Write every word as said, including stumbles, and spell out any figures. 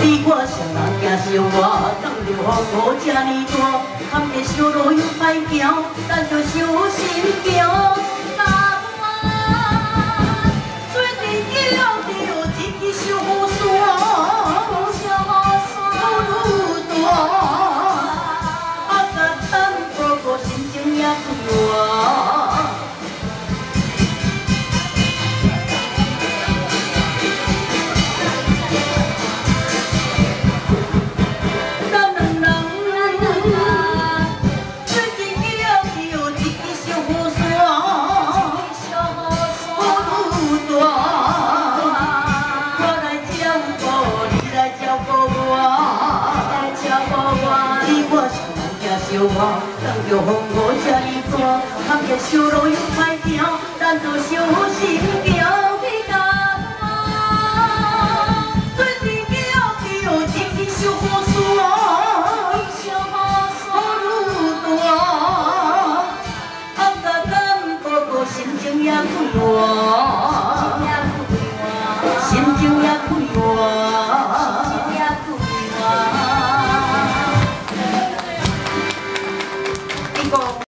比我谁人行小我，当着风雨这呢大，含着小路又歹行，咱着小心行。 小我，当着风雨这呢大，含着小路又歹行，咱着小心行。